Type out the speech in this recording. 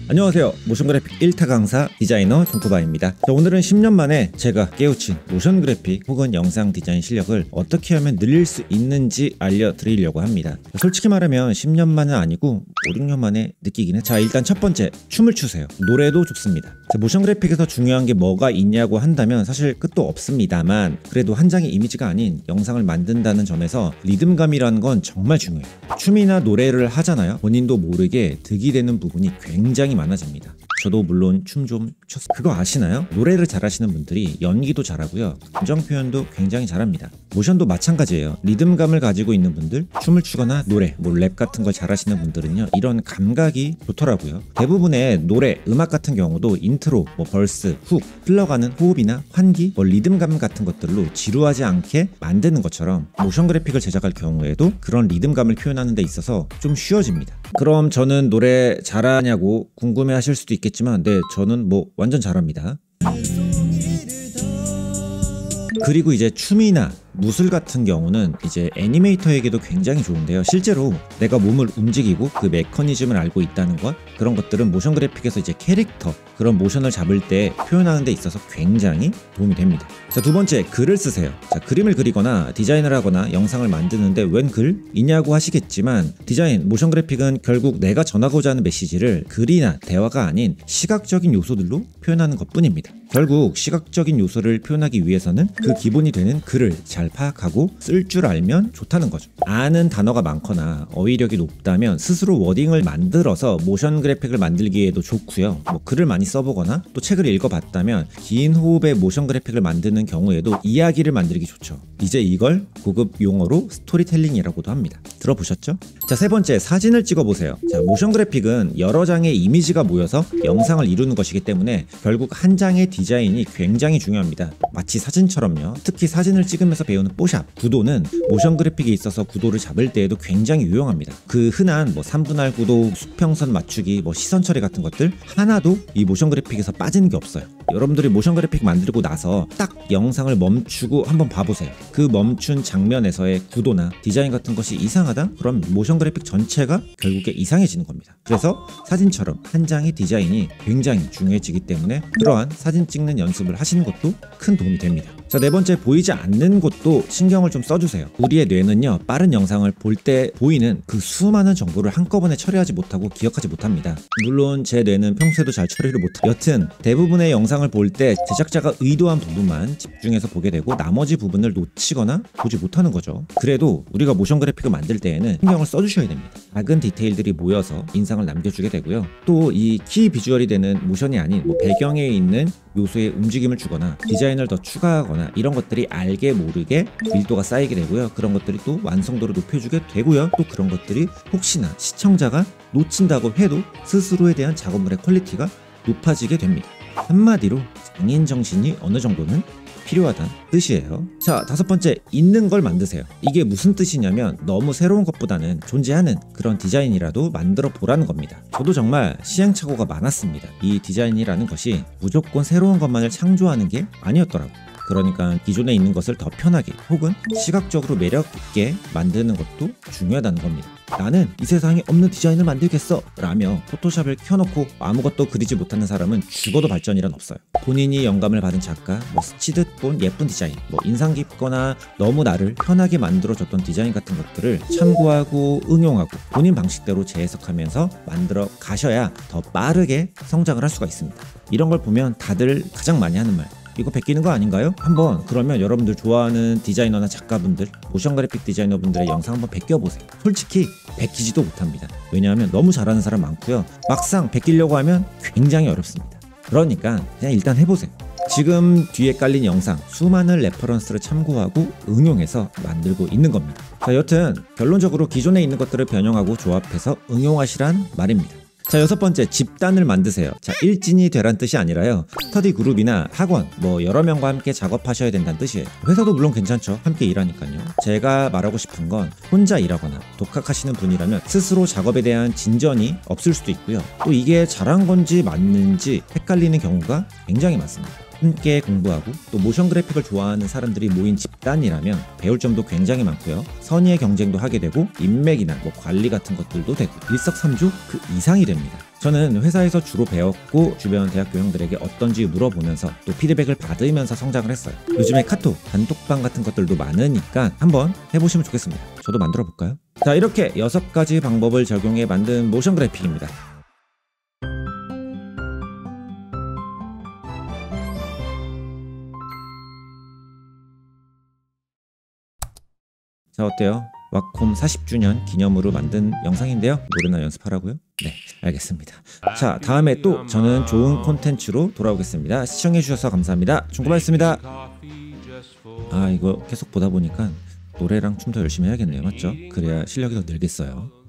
안녕하세요. 모션그래픽 1타 강사 디자이너 존코바입니다. 오늘은 10년 만에 제가 깨우친 모션그래픽 혹은 영상 디자인 실력을 어떻게 하면 늘릴 수 있는지 알려드리려고 합니다. 솔직히 말하면 10년 만은 아니고 5, 6년 만에 느끼긴 해. 자, 일단 첫 번째, 춤을 추세요. 노래도 좋습니다. 자, 모션그래픽에서 중요한 게 뭐가 있냐고 한다면 사실 끝도 없습니다만 그래도 한 장의 이미지가 아닌 영상을 만든다는 점에서 리듬감이라는 건 정말 중요해요. 춤이나 노래를 하잖아요. 본인도 모르게 득이 되는 부분이 굉장히 많아집니다. 저도 물론 춤 좀 췄어요. 그거 아시나요? 노래를 잘하시는 분들이 연기도 잘하고요, 감정 표현도 굉장히 잘합니다. 모션도 마찬가지예요. 리듬감을 가지고 있는 분들, 춤을 추거나 노래, 랩 같은 걸 잘하시는 분들은요, 이런 감각이 좋더라고요. 대부분의 노래, 음악 같은 경우도 인트로, 벌스, 훅, 흘러가는 호흡이나 환기, 리듬감 같은 것들로 지루하지 않게 만드는 것처럼 모션 그래픽을 제작할 경우에도 그런 리듬감을 표현하는 데 있어서 좀 쉬워집니다. 그럼 저는 노래 잘하냐고 궁금해 하실 수도 있겠지만 네, 저는 완전 잘합니다. 그리고 이제 춤이나 무술 같은 경우는 이제 애니메이터에게도 굉장히 좋은데요. 실제로 내가 몸을 움직이고 그 메커니즘을 알고 있다는 것, 그런 것들은 모션 그래픽에서 이제 캐릭터, 그런 모션을 잡을 때 표현하는 데 있어서 굉장히 도움이 됩니다. 자, 두 번째, 글을 쓰세요. 자, 그림을 그리거나 디자인을 하거나 영상을 만드는데 웬 글이냐고 하시겠지만 디자인, 모션 그래픽은 결국 내가 전하고자 하는 메시지를 글이나 대화가 아닌 시각적인 요소들로 표현하는 것뿐입니다. 결국 시각적인 요소를 표현하기 위해서는 그 기본이 되는 글을 잘 파악하고 쓸 줄 알면 좋다는 거죠. 아는 단어가 많거나 어휘력이 높다면 스스로 워딩을 만들어서 모션 그래픽을 만들기에도 좋고요. 글을 많이 써보거나 또 책을 읽어봤다면 긴 호흡의 모션 그래픽을 만드는 경우에도 이야기를 만들기 좋죠. 이제 이걸 고급 용어로 스토리텔링이라고도 합니다. 들어보셨죠? 자, 세 번째, 사진을 찍어보세요. 자, 모션 그래픽은 여러 장의 이미지가 모여서 영상을 이루는 것이기 때문에 결국 한 장의 디자인이 굉장히 중요합니다. 마치 사진처럼요. 특히 사진을 찍으면서 배우는 뽀샵, 구도는 모션 그래픽에 있어서 구도를 잡을 때에도 굉장히 유용합니다. 그 흔한 3분할 구도, 수평선 맞추기, 시선 처리 같은 것들 하나도 이 모션 그래픽에서 빠지는 게 없어요. 여러분들이 모션 그래픽 만들고 나서 딱 영상을 멈추고 한번 봐보세요. 그 멈춘 장면에서의 구도나 디자인 같은 것이 이상하다? 그럼 모션 그래픽 전체가 결국에 이상해지는 겁니다. 그래서 사진처럼 한 장의 디자인이 굉장히 중요해지기 때문에 그러한 사진 찍는 연습을 하시는 것도 큰 도움이 됩니다. 자, 네 번째, 보이지 않는 곳도 신경을 좀 써주세요. 우리의 뇌는요, 빠른 영상을 볼 때 보이는 그 수많은 정보를 한꺼번에 처리하지 못하고 기억하지 못합니다. 물론 제 뇌는 평소에도 잘 처리를 못해요. 여튼 대부분의 영상을 볼 때 제작자가 의도한 부분만 집중해서 보게 되고 나머지 부분을 놓치거나 보지 못하는 거죠. 그래도 우리가 모션 그래픽을 만들 때에는 신경을 써주셔야 됩니다. 작은 디테일들이 모여서 인상을 남겨주게 되고요. 또 이 키 비주얼이 되는 모션이 아닌 배경에 있는 요소에 움직임을 주거나 디자인을 더 추가하거나 이런 것들이 알게 모르게 밀도가 쌓이게 되고요. 그런 것들이 또 완성도를 높여주게 되고요. 또 그런 것들이 혹시나 시청자가 놓친다고 해도 스스로에 대한 작업물의 퀄리티가 높아지게 됩니다. 한마디로 장인 정신이 어느 정도는 필요하다는 뜻이에요. 자, 다섯 번째, 있는 걸 만드세요. 이게 무슨 뜻이냐면 너무 새로운 것보다는 존재하는 그런 디자인이라도 만들어 보라는 겁니다. 저도 정말 시행착오가 많았습니다. 이 디자인이라는 것이 무조건 새로운 것만을 창조하는 게 아니었더라고요. 그러니까 기존에 있는 것을 더 편하게 혹은 시각적으로 매력 있게 만드는 것도 중요하다는 겁니다. 나는 이 세상에 없는 디자인을 만들겠어 라며 포토샵을 켜놓고 아무것도 그리지 못하는 사람은 죽어도 발전이란 없어요. 본인이 영감을 받은 작가, 스치듯 본 예쁜 디자인, 인상 깊거나 너무 나를 편하게 만들어줬던 디자인 같은 것들을 참고하고 응용하고 본인 방식대로 재해석하면서 만들어 가셔야 더 빠르게 성장을 할 수가 있습니다. 이런 걸 보면 다들 가장 많이 하는 말, 이거 베끼는 거 아닌가요? 한번 그러면 여러분들 좋아하는 디자이너나 작가분들, 모션 그래픽 디자이너분들의 영상 한번 베껴보세요. 솔직히 베끼지도 못합니다. 왜냐하면 너무 잘하는 사람 많고요. 막상 베끼려고 하면 굉장히 어렵습니다. 그러니까 그냥 일단 해보세요. 지금 뒤에 깔린 영상 수많은 레퍼런스를 참고하고 응용해서 만들고 있는 겁니다. 자, 여튼 결론적으로 기존에 있는 것들을 변형하고 조합해서 응용하시란 말입니다. 자, 여섯 번째, 집단을 만드세요. 자, 일진이 되란 뜻이 아니라요, 스터디 그룹이나 학원 여러 명과 함께 작업하셔야 된다는 뜻이에요. 회사도 물론 괜찮죠. 함께 일하니까요. 제가 말하고 싶은 건 혼자 일하거나 독학하시는 분이라면 스스로 작업에 대한 진전이 없을 수도 있고요. 또 이게 잘한 건지 맞는지 헷갈리는 경우가 굉장히 많습니다. 함께 공부하고 또 모션 그래픽을 좋아하는 사람들이 모인 집단이라면 배울 점도 굉장히 많고요. 선의의 경쟁도 하게 되고 인맥이나 관리 같은 것들도 되고 일석삼조 그 이상이 됩니다. 저는 회사에서 주로 배웠고 주변 대학교 형들에게 어떤지 물어보면서 또 피드백을 받으면서 성장을 했어요. 요즘에 카톡, 단톡방 같은 것들도 많으니까 한번 해보시면 좋겠습니다. 저도 만들어 볼까요? 자, 이렇게 6가지 방법을 적용해 만든 모션 그래픽입니다. 자, 어때요? 왁콤 40주년 기념으로 만든 영상인데요. 노래나 연습하라고요? 네, 알겠습니다. 자, 다음에 또 저는 좋은 콘텐츠로 돌아오겠습니다. 시청해주셔서 감사합니다. 중고마였습니다. 아, 이거 계속 보다 보니까 노래랑 춤 더 열심히 해야겠네요. 맞죠? 그래야 실력이 더 늘겠어요.